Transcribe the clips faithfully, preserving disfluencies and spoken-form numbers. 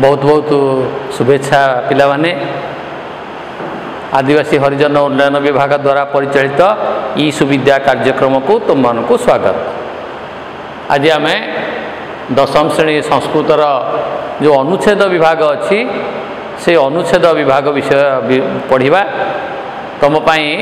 बहुत बहुत शुभेच्छा पिला माने। आदिवासी हरिजन उन्नयन विभाग द्वारा परिचालित ई सुविद्या कार्यक्रम को तुम मान को स्वागत। आज आम दशम श्रेणी संस्कृतर जो अनुच्छेद विभाग अच्छी से अनुच्छेद विभाग विषय पढ़ा। तुम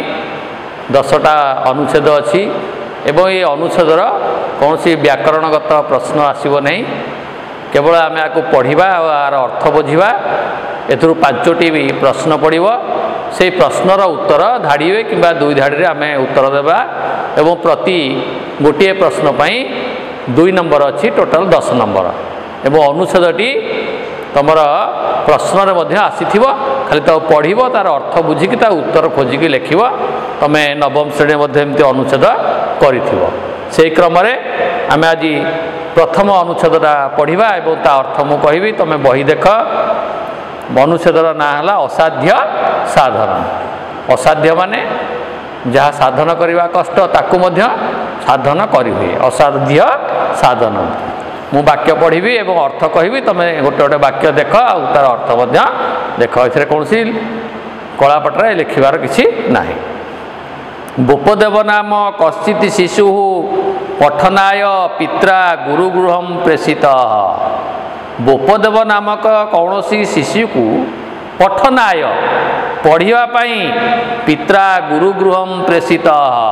दसटा अनुच्छेद अच्छी एवं ये अनुच्छेदर कौन सी व्याकरणगत प्रश्न आसब नहीं, केवल आम या पढ़ा यार अर्थ बुझा। एथुरु पांचटी भी प्रश्न पड़ो, से प्रश्नर उत्तर धाड़े कि दुई धाड़ी आम उत्तर देवा एवं प्रति गोटे प्रश्न पाई दुई नंबर अच्छी टोटाल दस नंबर। एवं अनुच्छेदटी तुम प्रश्न आसी खाली पढ़ तार अर्थ बुझिकी तार उत्तर खोजिकी लिख तुम नवम श्रेणी एमती अनुच्छेद कर क्रम आम आज प्रथम अनुच्छेदटा पढ़ा और ता अर्थ मु कहि तुम बही देख। अनुच्छेदर ना है असाध्य साधन। असाध्य माने जहाँ साधन करने कष्ट ताकू मध्य साधन करी हुए असाध्य साधन। मु वाक्य पढ़ी एवं अर्थ कहि तुम गोटे गोटे वाक्य देख तार अर्थ देख। ए कौन सी कलापटरे लिखार किसी ना। गोपदेव नाम कश्चित् शिशु पठनाय पित्रा गुरुगृह प्रेषित। गोपदेव नामक कौन सी शिशु को पठनाय पढ़ापी पित्रा गुरुगृह प्रेषित।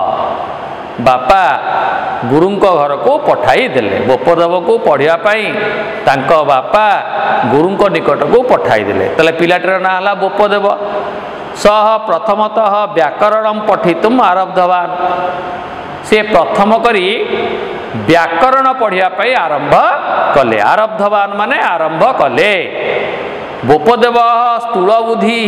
बापा गुरु घर को पठाई देले। गोपदेव को पढ़ापी तांको बापा गुरु निकट को पठाई देले। तले पिलाटर ना है गोपदेव। सह प्रथमतः व्याकरण पठितुम आरब्धवान। से प्रथम करी व्याकरण पढ़ापी आरंभ कले। आरब्धवान माने आरंभ कले। गोपदेव स्थूल बुद्धि।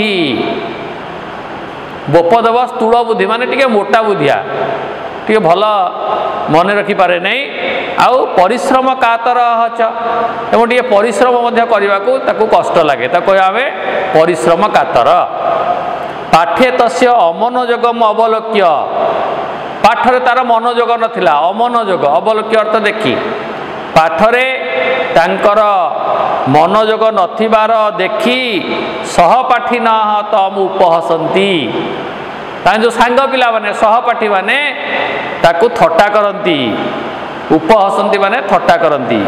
गोपदेव स्थूल बुद्धि माने टिके मोटा बुद्धिया, टिके भल मन रखी पारे नहीं। आउ परिश्रम कातर एवं टिके परिश्रम करने को कष्ट लगे ताको आमे परिश्रम कातर। पाठे तस्य अमनोजगम अवलोक्य। पाठरे तार मनोजग नथिला, अमनोजग। अवलोक्य अर्थ देखी। पाठरे तांकर मनोजग नथिबार देखी सहपाठी न तम उपहसंती। जो सांग पिला माने सहपाठी माने ताकू थट्टा करती। उपहसंती माने थट्टा करती।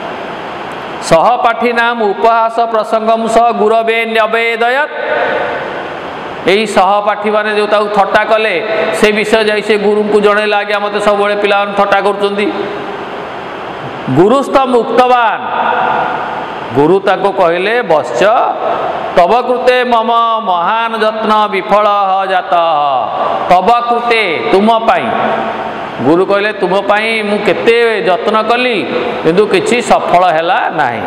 सहपाठी नाम उपहास प्रसंगम सह गुरवे न्यवेदयत। यही सहपाठी माने जो ताऊ थट्टा कले से विषय जाई से गुरु को जणैला आज्ञा मते सब बळे पिला थट्टा करचंदी। गुरुस्थ मुक्तवान। गुरु ताको कहले बश्च तब कृते मम महान यत्न विफल जात। तब कृते तुम पाई। गुरु कहले तुम पाई मु केते यत्न कली किंतु किछि सफल हैला नाही।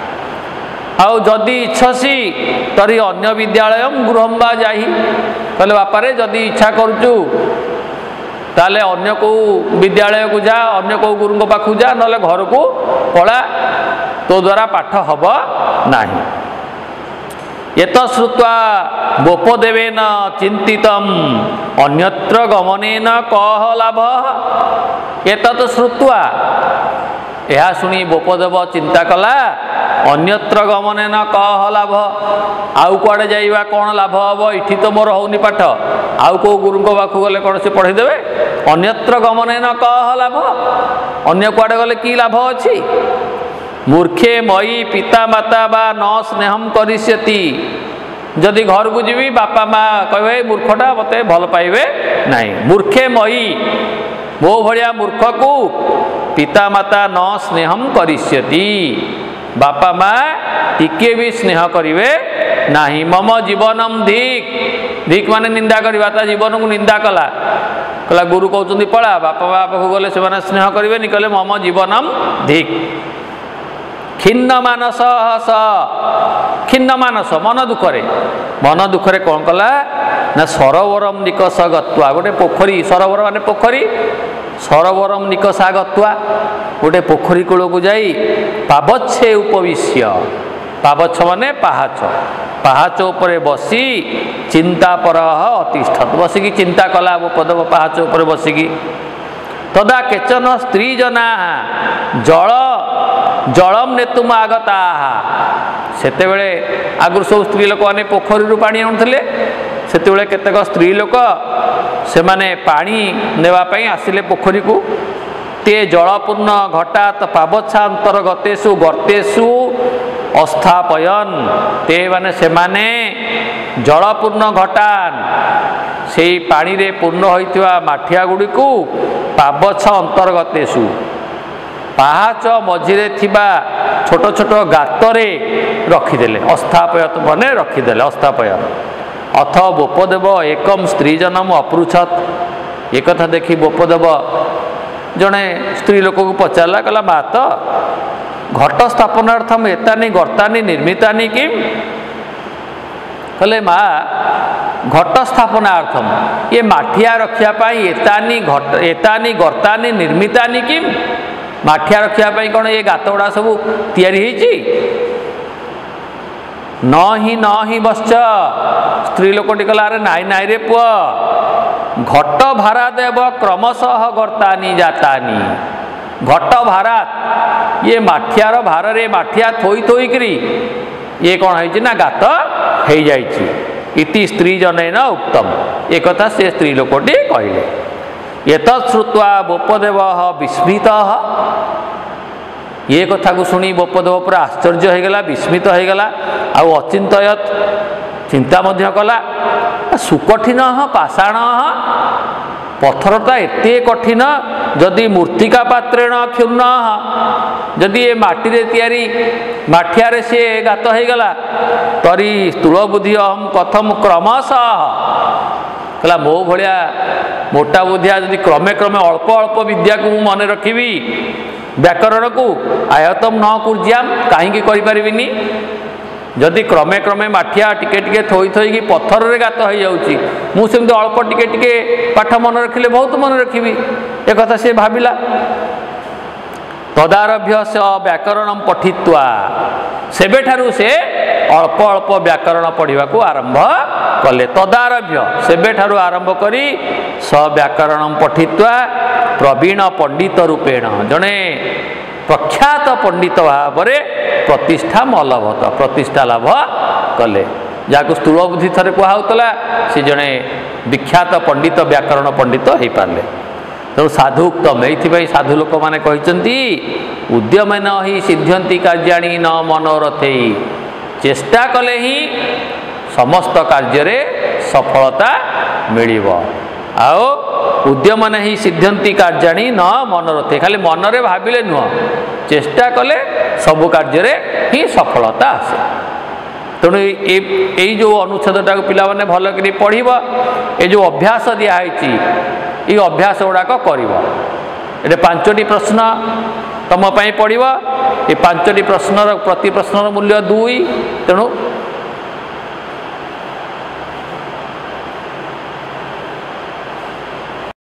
आउ जदि इच्छसी तरी अन्य विद्यालय गृहम बा जाही। कहले बापारे जदि इच्छा करूचु ताले अन्य को विद्यालय को जा, अन्य को गुरु पाखु जा, नले घर को पड़ा। तो द्वारा पाठ हब नाही। एत श्रुत्वा गोपदेवेन चिंतितम अन्यत्र गमनेन कह लाभ। एतत् श्रुत्वा यह शुणी गोपदेव चिंता कला अन्यत्र गमने न कह लाभ। आउ कुआड़े जाइबा कौन लाभ हम? इठी तो मोर होनी पाठ, आउ को गुरु पाखु गले कौन से पढ़ीदेवे? अन्यत्र गमने न कह लाभ। अन्य कुआड़े गले कि लाभ अच्छी? मूर्खे मई पिता माता बा न स्नेहम करिष्यति। जदि घर को जीवी बापा माँ कहे मूर्खटा मते भल पाइबे नहीं। मूर्खे मई मो भलिया मूर्ख को पिता माता न स्नेहम करिष्यति। बापा माँ टिके भी स्नेह करिवे नाही। मम जीवनम धिक। धिक माने निंदा करवा। ता जीवन को निंदा कला। कला गुरु कहते पड़ा बापा माँ पाखु गले से स्नेह करेंगे। कहले मम जीवनम धिक। खिन्न मानस हस। खिन्न मानस मन दुखरे। मन दुखरे कौन कला ना सरोवरम निकष गत्वा। गोटे पोखरी, सरोवर माने पोखरी। सरोवरम निकषा गत्वा गोटे पोखरी कूल को जाई पावच्छे उपविश्य। पावच्छ माने पाहाच। पाहाच उपरे बसी चिंता पर अतिष्ठत। बसिकी चिंता कला गोपदेव पाहाच उपरे बसिकी। तदा केचन स्त्री जना जल जलम नेतुम आगता। सेतेबेले आगुर सब स्त्री लोक मैंने पोखरी पानी आनुले सेतेबेले केतेक स्त्री लोक से माने पानी नेवाई आसिले पोखरी को ते जलपूर्ण घटात पाबच्छांतर्गतेषु गर्तेषु अस्थापयन ते माने से माने जलपूर्ण घटान से पानी रे पूर्ण होइतिवा माठिया गुड़ी को पाबच्छ अंतर्गतेषु पाहाच मझिरे थिबा छोट छोट गातरे रखिदेले अस्थापयत बने रखिदेले अस्थापयन अथ बोपदेव एकम स्त्री जनम अपृछत एक कथा देखी बोपदेव जड़े स्त्री लोक को पचारा कहला मात घट स्थापनार्थम एतानी गर्तानी निर्मितानी किम कहले माँ घट स्थापनार्थम ये माठिया रखापी एतानी घट एतानी गर्तानी निर्मितानी किम माठिया रखापी कौन ये गात गुड़ा सब तैयारी न ही न ही बश्च स्त्री लोकटी कहला अरे नाई नाई रे पुआ घट भारा देव क्रमशः गर्तानी जातानी घट भारा ये माठियार भार रे माठिया थोई थोई करी ये कौन है ना गात हो जाइए इति स्त्री जन उत्तम एक कथा से स्त्री लोकटी कहले ये तत्श्रुत्वा बोपदेव विस्मित ये कथा को शुणी बोपदेव पूरा आश्चर्य हो गला विस्मित हो गला आउ अचिंतयत चिंता मध्य कला सुकठिन पाषाण पत्थरटा एते कठिन जदि मूर्तिका पात्रेण क्षुण्ण जदि ये माटी तैयारी माठिया सी गात हो गला तरी स्थूल बुद्धि अहम कथम क्रमशः कहला मो भलिया मोटा बुद्धिया जदि क्रमे क्रमे अल्प अल्प विद्या को मन रखी व्याकरण को आयतम न कुर्जियाम कहीं करें जदि क्रमे क्रमे माठिया टिके टिके थोई थोई पत्थर रे गात हो जाऊँगी मुझे अल्प टिके टिके पाठ मन रखिले बहुत मन रखी एक कथा से भाविला तदारभ्य से व्याकरण पठित्वा सेबेठारु से अल्प अल्प व्याकरण पढ़ा को आरंभ कले तदारभ्य सेबेठारु आरंभ करी स व्याकरण पठित्वा प्रवीण पंडित रूपेण जड़े प्रख्यात पंडित भाव प्रतिष्ठा मलभत प्रतिष्ठा लाभ कले जहाँ स्थूल बुद्धि थे कहला सी जड़े विख्यात पंडित व्याकरण पंडित हो पारे तेणु साधु उत्तम ये साधु लोक मैंने कहते उद्यमेन ही सिद्ध्यंती कार्याणी न मनोरथे चेष्टा कले ही समस्त कार्य सफलता मिलिब आओ उद्यमने ही सिद्ध्यंती कार्याणी न मनोरथे खाली मनरे भाविले नुह चेष्टा कले सबु कार्य ही सफलता आसे तेणु ये जो अनुच्छेदटा को पिला माने भल कि पढ़ ये जो अभ्यास दिखाई ये अभ्यास गुड़ाक कर पांचटी प्रश्न तुम पढ़ ये पांचटी प्रश्नर प्रति प्रश्नर मूल्य दुई तेणु